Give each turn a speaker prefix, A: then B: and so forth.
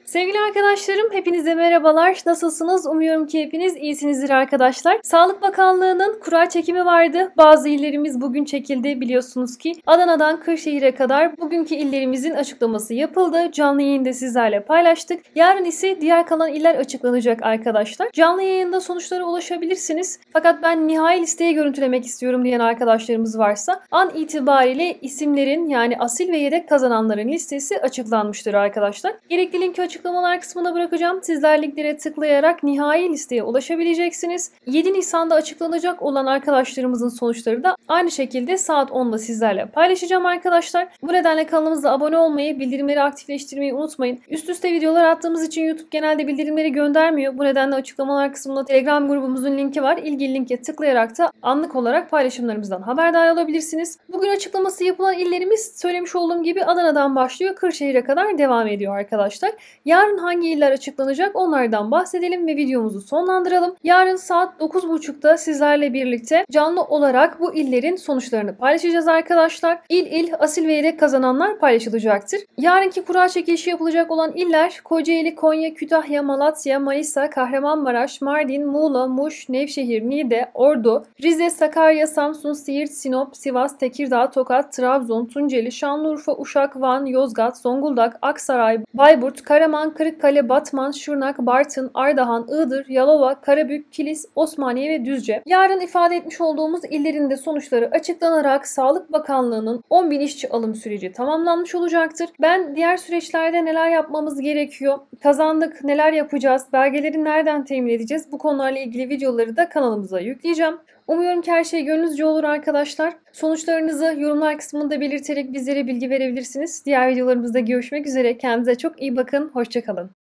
A: Sevgili arkadaşlarım, hepinize merhabalar. Nasılsınız? Umuyorum ki hepiniz iyisinizdir arkadaşlar. Sağlık Bakanlığı'nın kura çekimi vardı. Bazı illerimiz bugün çekildi biliyorsunuz ki. Adana'dan Kırşehir'e kadar bugünkü illerimizin açıklaması yapıldı. Canlı yayında sizlerle paylaştık. Yarın ise diğer kalan iller açıklanacak arkadaşlar. Canlı yayında sonuçlara ulaşabilirsiniz. Fakat ben nihai listeye görüntülemek istiyorum diyen arkadaşlarımız varsa an itibariyle isimlerin yani asil ve yedek kazananların listesi açıklanmıştır arkadaşlar. Gerekli linki açıklamalar kısmına bırakacağım. Sizler linklere tıklayarak nihai listeye ulaşabileceksiniz. 7 Nisan'da açıklanacak olan arkadaşlarımızın sonuçları da aynı şekilde saat 10'da sizlerle paylaşacağım arkadaşlar. Bu nedenle kanalımıza abone olmayı, bildirimleri aktifleştirmeyi unutmayın. Üst üste videolar attığımız için YouTube genelde bildirimleri göndermiyor. Bu nedenle açıklamalar kısmında Telegram grubumuzun linki var. İlgili linke tıklayarak da anlık olarak paylaşımlarımızdan haberdar olabilirsiniz. Bugün açıklaması yapılan illerimiz söylemiş olduğum gibi Adana'dan başlıyor. Kırşehir'e kadar devam ediyor arkadaşlar. Yarın hangi iller açıklanacak onlardan bahsedelim ve videomuzu sonlandıralım. Yarın saat 9.30'da sizlerle birlikte canlı olarak bu illerin sonuçlarını paylaşacağız arkadaşlar. İl asil ve yedek kazananlar paylaşılacaktır. Yarınki kura çekilişi yapılacak olan iller Kocaeli, Konya, Kütahya, Malatya, Manisa, Kahramanmaraş, Mardin, Muğla, Muş, Nevşehir, Niğde, Ordu, Rize, Sakarya, Samsun, Siirt, Sinop, Sivas, Tekirdağ, Tokat, Trabzon, Tunceli, Şanlıurfa, Uşak, Van, Yozgat, Zonguldak, Aksaray, Bayburt, Karaman, Kırıkkale, Batman, Şırnak, Bartın, Ardahan, Iğdır, Yalova, Karabük, Kilis, Osmaniye ve Düzce. Yarın ifade etmiş olduğumuz illerin de sonuçları açıklanarak Sağlık Bakanlığı'nın 10.000 işçi alım süreci tamamlanmış olacaktır. Ben diğer süreçlerde neler yapmamız gerekiyor, kazandık, neler yapacağız, belgeleri nereden temin edeceğiz bu konularla ilgili videoları da kanalımıza yükleyeceğim. Umuyorum ki her şey gönlünüzce olur arkadaşlar. Sonuçlarınızı yorumlar kısmında belirterek bizlere bilgi verebilirsiniz. Diğer videolarımızda görüşmek üzere. Kendinize çok iyi bakın. Hoşça kalın.